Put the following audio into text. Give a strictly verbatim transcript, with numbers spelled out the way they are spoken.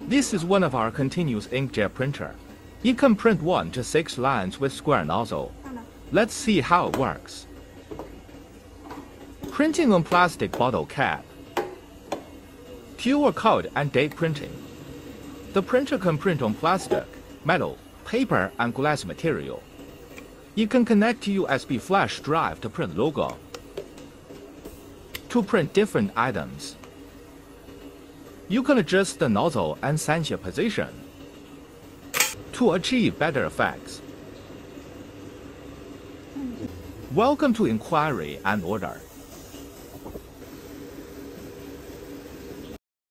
This is one of our continuous inkjet printer. It can print one to six lines with square nozzle. Let's see how it works. Printing on plastic bottle cap. Q R code and date printing. The printer can print on plastic, metal, paper, and glass material. You can connect to U S B flash drive to print logo. To print different items. You can adjust the nozzle and sensor position to achieve better effects. Welcome to inquiry and order.